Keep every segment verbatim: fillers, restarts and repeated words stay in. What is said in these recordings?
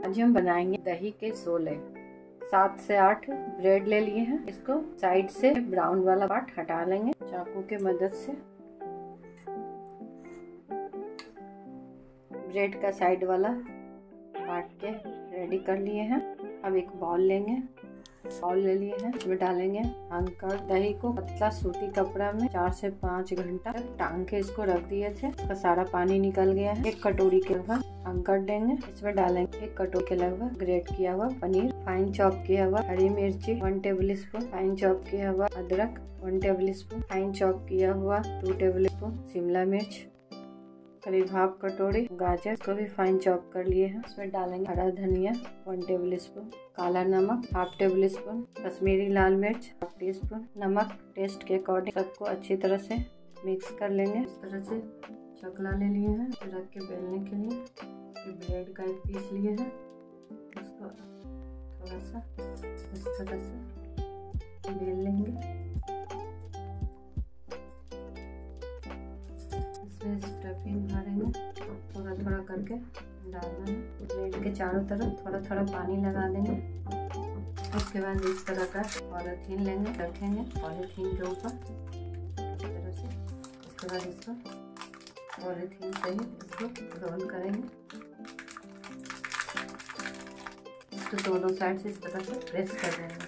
आज हम बनाएंगे दही के सोले। सात से आठ ब्रेड ले लिए हैं। इसको साइड से ब्राउन वाला पार्ट हटा लेंगे चाकू के मदद से। ब्रेड का साइड वाला काट के रेडी कर लिए हैं। अब एक बाउल लेंगे, बाउल ले लिए हैं, इसमें डालेंगे अंकर। दही को पतला सूती कपड़ा में चार से पाँच घंटा तक टांग के इसको रख दिए थे। इसका सारा पानी निकल गया है। एक कटोरी के लगभग अंकर देंगे, इसमें डालेंगे एक कटोरी के लगभग ग्रेट किया हुआ पनीर, फाइन चॉप किया हुआ हरी मिर्ची one tablespoon, fine chop किया हुआ अदरक one tablespoon, fine chop किया हुआ टू टेबल स्पून शिमला मिर्च, करीब हाफ कटोरी गाजर को भी फाइन चॉप कर लिए हैं। इसमें डालेंगे हरा धनिया वन टेबल स्पून, काला नमक हाफ टेबल स्पून, कश्मीरी लाल मिर्च हाफ टी स्पून, नमक टेस्ट के अकॉर्डिंग। सबको अच्छी तरह से मिक्स कर लेंगे। इस तरह से चकला ले लिए हैं रख के बेलने के लिए। ब्रेड का एक पीस लिए हैं, इसको थोड़ा सा इस तरह से बेल लेंगे। स्टफिंग भरेंगे, थोड़ा थोड़ा करके डालना है। ब्रेड के चारों तरफ थोड़ा थोड़ा पानी लगा देंगे। उसके बाद इस तरह का पॉलीथीन लेंगे, रखेंगे पॉलीथीन के ऊपर इस तरह से। उसके बाद इसको पॉलीथीन से ही इसको रोल करेंगे। इसको दोनों साइड से इस तरह से प्रेस कर देंगे।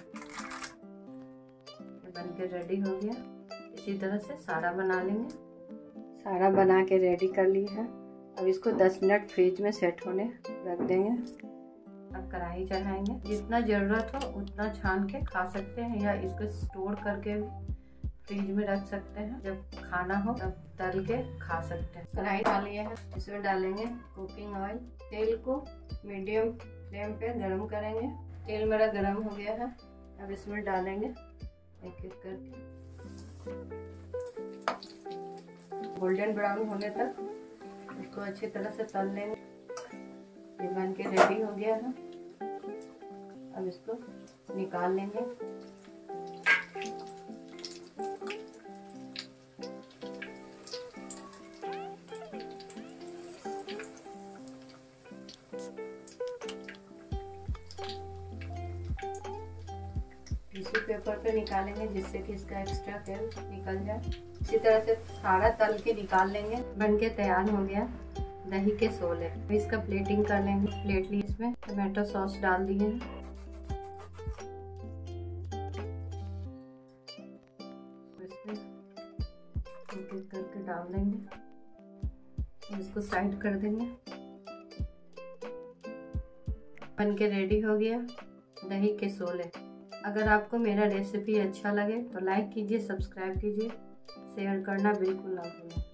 ये बन के रेडी हो गया। इसी तरह से सारा बना लेंगे। सारा बना के रेडी कर लिए हैं। अब इसको दस मिनट फ्रिज में सेट होने रख देंगे। अब कढ़ाई चढ़ाएंगे। जितना ज़रूरत हो उतना छान के खा सकते हैं या इसको स्टोर करके फ्रिज में रख सकते हैं। जब खाना हो तब तल के खा सकते हैं। कढ़ाई डाली है, इसमें डालेंगे कुकिंग ऑयल। तेल को मीडियम फ्लेम पे गरम करेंगे। तेल मेरा गरम हो गया है। अब इसमें डालेंगे एक एक करके गोल्डन ब्राउन होने तक इसको अच्छी तरह से तल लेंगे। ये बन के रेडी हो गया है। अब इसको निकाल लेंगे। टिश्यू पेपर पे निकालेंगे जिससे कि इसका एक्स्ट्रा तेल निकल जाए। इसी तरह से सारा तल के निकाल लेंगे। बन के तैयार हो गया दही के सोले। इसका प्लेटिंग कर लेंगे। प्लेट ली, इसमें टमाटो सॉस डाल दिए हैं। इसमें एक एक करके डाल देंगे। इसको साइड कर देंगे। बन के रेडी हो गया दही के सोले। अगर आपको मेरा रेसिपी अच्छा लगे तो लाइक कीजिए, सब्सक्राइब कीजिए, शेयर करना बिल्कुल ना भूलें।